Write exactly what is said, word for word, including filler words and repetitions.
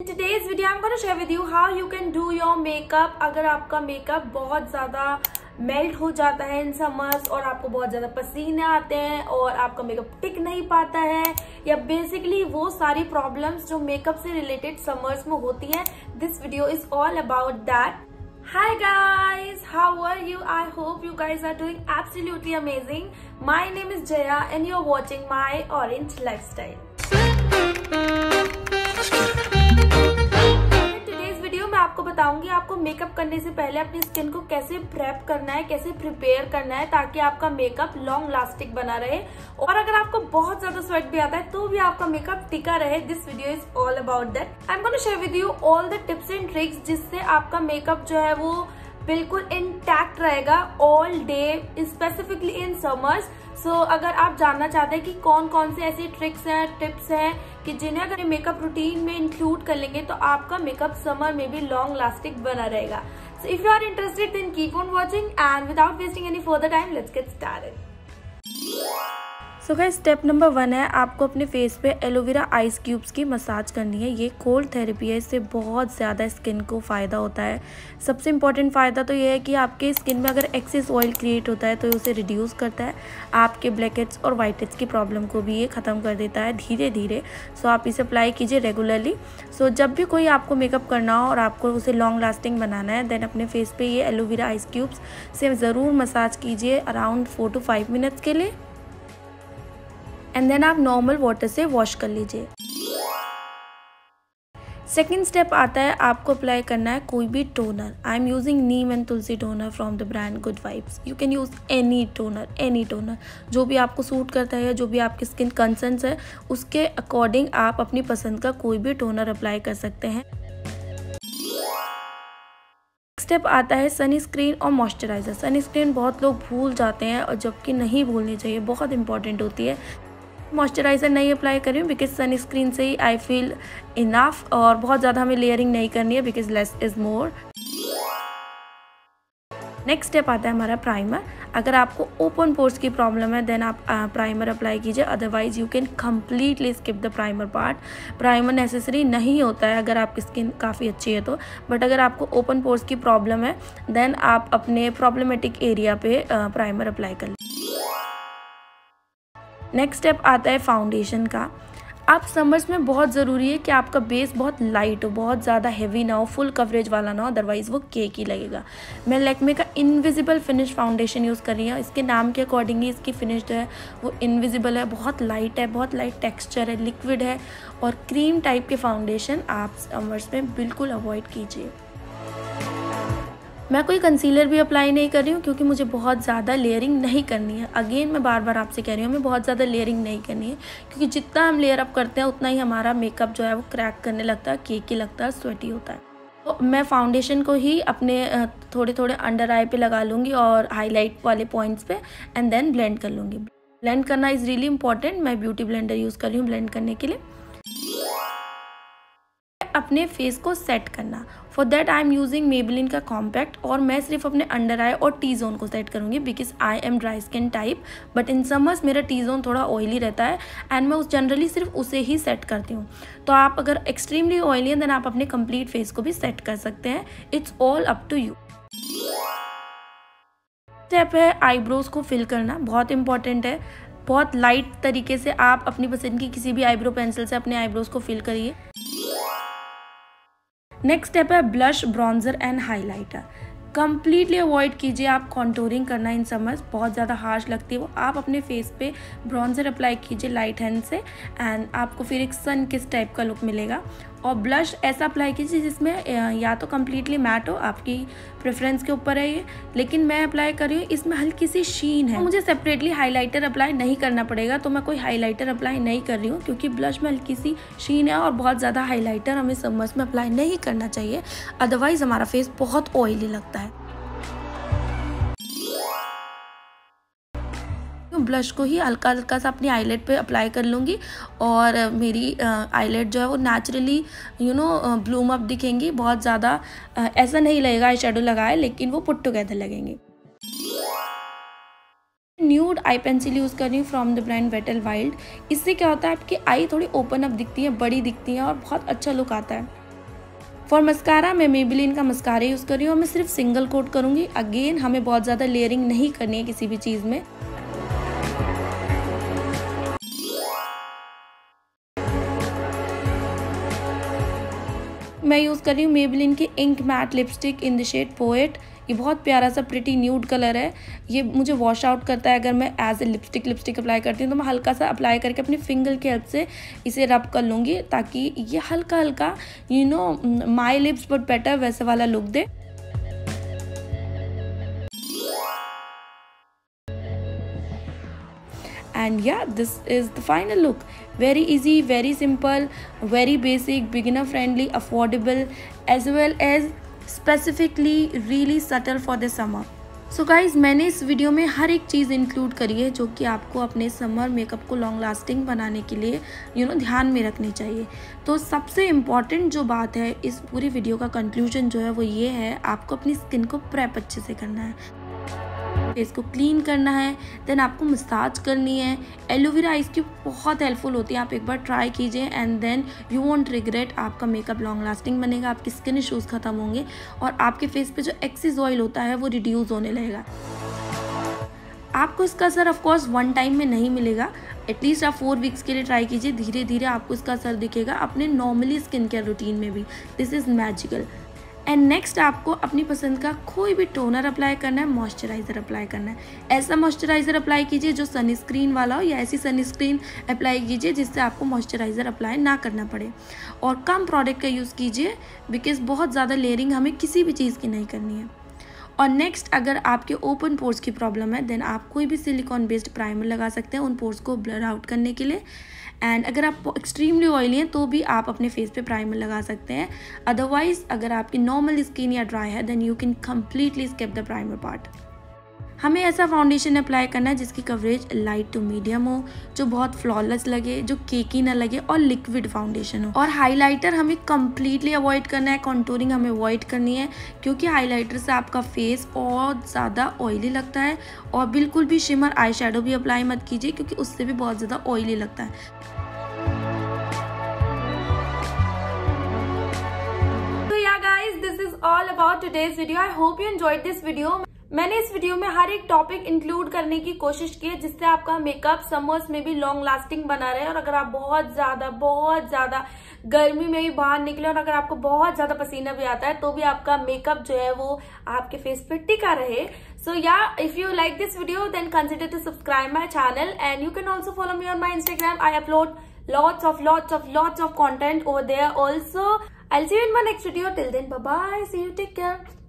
In today's video I'm going to share with you how you can do your makeup अगर आपका makeup बहुत ज़्यादा melt हो जाता है इन समर्स और आपको बहुत ज़्यादा पसीने आते हैं और आपका मेकअप टिक नहीं पाता है या बेसिकली वो सारी प्रॉब्लम्स जो मेकअप से रिलेटेड समर्स में होती है. This video is all about that. Hi guys, how are you? I hope you guys are doing absolutely amazing. My name is Jaya and you're watching my Orange Lifestyle. Today's video मैं आपको बताऊंगी आपको makeup करने से पहले अपनी skin को कैसे प्रेप करना है, कैसे प्रिपेयर करना है ताकि आपका मेकअप लॉन्ग लास्टिंग बना रहे और अगर आपको बहुत ज्यादा स्वेट भी आता है तो भी आपका मेकअप टिका रहे. This video is all about that. I am gonna share with you all the tips and tricks जिससे आपका मेकअप जो है वो बिल्कुल इंटैक्ट रहेगा all day, specifically in summers. So so, अगर आप जानना चाहते हैं कि कौन कौन से ऐसी ट्रिक्स हैं, टिप्स हैं कि जिन्हें अगर मेकअप रूटीन में इंक्लूड कर लेंगे तो आपका मेकअप समर में भी लॉन्ग लास्टिंग बना रहेगा. So if you are interested then keep on watching and without wasting any further time let's get started. So guys step number one है आपको अपने फेस पे एलोवेरा आइस क्यूब्स की massage करनी है. ये कोल्ड थेरेपी है, इससे बहुत ज़्यादा स्किन को फ़ायदा होता है. सबसे इम्पॉर्टेंट फ़ायदा तो ये है कि आपके स्किन में अगर एक्सेस ऑयल क्रिएट होता है तो उसे रिड्यूस करता है. आपके ब्लैक हेड्स और वाइट हेड्स की प्रॉब्लम को भी ये ख़त्म कर देता है धीरे धीरे. सो आप इसे अप्लाई कीजिए रेगुलरली. सो जब भी कोई आपको मेकअप करना हो और आपको उसे लॉन्ग लास्टिंग बनाना है देन अपने फेस पे ये एलोवेरा आइस क्यूब्स से ज़रूर मसाज कीजिए around four to five minutes के लिए एंड देन आप नॉर्मल वाटर से वॉश कर लीजिए. सेकेंड स्टेप आता है आपको अप्लाई करना है कोई भी toner. I am using neem and tulsi toner from the brand Good Vibes. You can use any toner any toner जो भी आपको सूट करता है या जो भी आपकी स्किन कंसर्न्स है उसके अकॉर्डिंग आप अपनी पसंद का कोई भी टोनर अप्लाई कर सकते हैं. स्टेप आता है सनस्क्रीन और मॉइस्चराइज़र. सनस्क्रीन बहुत लोग भूल जाते हैं और जबकि नहीं भूलनी चाहिए, बहुत इंपॉर्टेंट होती है. मॉइस्चराइज़र नहीं अप्लाई कर रही हूँ बिकॉज सनस्क्रीन से ही आई फील इनफ और बहुत ज़्यादा हमें लेयरिंग नहीं करनी है because less is more. Next step आता है हमारा प्राइमर. अगर आपको ओपन पोर्स की प्रॉब्लम है देन आप प्राइमर अप्लाई कीजिए, otherwise you can completely skip the primer part. Primer necessary नहीं होता है अगर आपकी स्किन काफ़ी अच्छी है तो, बट अगर आपको ओपन पोर्स की प्रॉब्लम है देन आप अपने प्रॉब्लमेटिक एरिया पे प्राइमर अप्लाई कर लीजिए. नेक्स्ट स्टेप आता है फाउंडेशन का. आप समर्स में बहुत ज़रूरी है कि आपका बेस बहुत लाइट हो, बहुत ज़्यादा हैवी ना हो, फुल कवरेज वाला ना हो, अदरवाइज़ वो केक ही लगेगा. मैं लैक्मे का इनविजिबल फिनिश फाउंडेशन यूज़ कर रही हूँ. इसके नाम के अकॉर्डिंग ही इसकी फिनिश जो है वो इनविजिबल है, बहुत लाइट है, बहुत लाइट टेक्स्चर है, लिक्विड है और क्रीम टाइप के फाउंडेशन आप समर्स में बिल्कुल अवॉइड कीजिए. मैं कोई कंसीलर भी अप्लाई नहीं कर रही हूँ क्योंकि मुझे बहुत ज़्यादा लेयरिंग नहीं करनी है. अगेन मैं बार बार आपसे कह रही हूँ हमें बहुत ज़्यादा लेयरिंग नहीं करनी है क्योंकि जितना हम लेयर अप करते हैं उतना ही हमारा मेकअप जो है वो क्रैक करने लगता है, केकी लगता है, स्वेटी होता है. तो मैं फाउंडेशन को ही अपने थोड़े थोड़े अंडर आई पे लगा लूँगी और हाईलाइट वाले पॉइंट्स पे एंड देन ब्लेंड कर लूँगी. ब्लेंड करना इज़ रियली इंपॉर्टेंट. मैं ब्यूटी ब्लेंडर यूज़ कर रही हूँ ब्लेंड करने के लिए. अपने फेस को सेट करना, for that I am using Maybelline का कॉम्पैक्ट और मैं सिर्फ अपने अंडर आई और टी जोन को सेट करूँगी because I am dry skin type. But in summers मेरा टी जोन थोड़ा ऑयली रहता है एंड मैं उस जनरली सिर्फ उसे ही सेट करती हूँ. तो आप अगर एक्सट्रीमली ऑयली हैं देन आप अपने कंप्लीट फेस को भी सेट कर सकते हैं. It's all up to you. Step है आईब्रोज को फिल करना, बहुत इंपॉर्टेंट है. बहुत लाइट तरीके से आप अपनी पसंद की किसी भी आईब्रो पेंसिल से अपने आईब्रोज को फिल करिए. नेक्स्ट स्टेप है blush, bronzer and highlighter. Completely avoid कीजिए आप कॉन्टोरिंग करना इन समर्स, बहुत ज़्यादा हार्श लगती है वो. आप अपने फेस पे ब्रॉन्जर अप्लाई कीजिए लाइट हैंड से एंड आपको फिर एक सन किस टाइप का लुक मिलेगा. और ब्लश ऐसा अप्लाई कीजिए जिसमें या तो कम्प्लीटली मैट हो, आपकी प्रेफरेंस के ऊपर है ये, लेकिन मैं अप्लाई कर रही हूँ इसमें हल्की सी शीन है. मुझे सेपरेटली हाइलाइटर अप्लाई नहीं करना पड़ेगा तो मैं कोई हाइलाइटर अप्लाई नहीं कर रही हूँ क्योंकि ब्लश में हल्की सी शीन है और बहुत ज़्यादा हाइलाइटर हमें समर्स में अप्लाई नहीं करना चाहिए, अदरवाइज हमारा फेस बहुत ऑयली लगता है. ब्लश को ही हल्का हल्का सा अपनी आईलेट पे अप्लाई कर लूँगी और मेरी आईलेट जो है वो naturally you know bloom up दिखेंगी. बहुत ज़्यादा ऐसा नहीं लगेगा आई शेडो लगाए, लेकिन वो पुट टुगेदर लगेंगे. न्यूड आई पेंसिल यूज़ कर रही हूँ from the brand wet and wild. इससे क्या होता है आपकी आई थोड़ी ओपन अप दिखती है, बड़ी दिखती है और बहुत अच्छा लुक आता है. फॉर मस्कारा मैं मेबेलिन का मस्कारा यूज़ कर रही हूँ। मैं सिर्फ सिंगल कोट करूँगी। अगेन हमें बहुत ज़्यादा लेयरिंग नहीं करनी है किसी भी चीज़ में। मैं यूज़ कर रही हूँ मेबेलिन की ink matte lipstick in the shade poet. ये बहुत प्यारा सा प्रिटी न्यूड कलर है। ये मुझे वॉश आउट करता है अगर मैं as a lipstick lipstick apply करती हूँ तो मैं हल्का सा अप्लाई करके अपनी फिंगर की हेल्प से इसे रब कर लूँगी ताकि ये हल्का हल्का you know my lips but better वैसे वाला लुक दे। And yeah, this is the final look. Very easy, very simple, very basic, beginner friendly, affordable, as well as specifically really subtle for the summer. So guys, मैंने इस video में हर एक चीज़ include करी है जो कि आपको अपने समर मेकअप को लॉन्ग लास्टिंग बनाने के लिए यू नो ध्यान में रखनी चाहिए। तो सबसे इम्पॉर्टेंट जो बात है इस पूरी वीडियो का कंक्लूजन जो है वो ये है, आपको अपनी स्किन को प्रेप अच्छे से करना है, फेस को क्लीन करना है, देन आपको मसाज करनी है। एलोवेरा आइस क्यूब बहुत हेल्पफुल होती है, आप एक बार ट्राई कीजिए and then you won't regret. आपका मेकअप लॉन्ग लास्टिंग बनेगा, आपकी स्किन इश्यूज खत्म होंगे और आपके फेस पे जो एक्सेस ऑयल होता है वो रिड्यूस होने लगेगा। आपको इसका असर ऑफकोर्स वन टाइम में नहीं मिलेगा, एटलीस्ट आप फोर वीक्स के लिए ट्राई कीजिए। धीरे धीरे आपको इसका असर दिखेगा अपने नॉर्मली स्किन केयर रूटीन में भी। This is magical. And next आपको अपनी पसंद का कोई भी टोनर अप्लाई करना है, मॉइस्चराइज़र अप्लाई करना है। ऐसा मॉइस्चराइज़र अप्लाई कीजिए जो सनस्क्रीन वाला हो, या ऐसी सनस्क्रीन अप्लाई कीजिए जिससे आपको मॉइस्चराइज़र अप्लाई ना करना पड़े। और कम प्रोडक्ट का यूज़ कीजिए बिकॉज बहुत ज़्यादा लेयरिंग हमें किसी भी चीज़ की नहीं करनी है। और नेक्स्ट, अगर आपके ओपन पोर्स की प्रॉब्लम है देन आप कोई भी सिलिकॉन बेस्ड प्राइमर लगा सकते हैं उन पोर्स को ब्लर आउट करने के लिए। एंड अगर आप एक्सट्रीमली ऑयली हैं तो भी आप अपने फेस पे प्राइमर लगा सकते हैं। अदरवाइज अगर आपकी नॉर्मल स्किन या ड्राई है then you can completely skip the primer part. हमें ऐसा फाउंडेशन अप्लाई करना है जिसकी कवरेज लाइट टू मीडियम हो, जो बहुत फ्लॉलेस लगे, जो केकी ना लगे और लिक्विड फाउंडेशन हो। और हाइलाइटर हमें कम्प्लीटली अवॉइड करना है, कॉन्टूरिंग हमें अवॉइड करनी है क्योंकि हाइलाइटर से आपका फेस और ज़्यादा ऑयली लगता है। और बिल्कुल भी शिमर आई शेडो भी अप्लाई मत कीजिए क्योंकि उससे भी बहुत ज़्यादा ऑयली लगता है। So yeah guys, this is all about today's video. I hope you enjoyed this video. मैंने इस वीडियो में हर एक टॉपिक इंक्लूड करने की कोशिश की है जिससे आपका मेकअप समर्स में भी लॉन्ग लास्टिंग बना रहे। और अगर आप बहुत ज्यादा बहुत ज्यादा गर्मी में भी बाहर निकले और अगर आपको बहुत ज्यादा पसीना भी आता है तो भी आपका मेकअप जो है वो आपके फेस पे टिका रहे। सो या if you like this video then consider to subscribe my channel and you can also follow me on my Instagram. I upload lots of lots of lots of content over there also. I'll see you in my next video. Till then, bye bye. See you. Take care.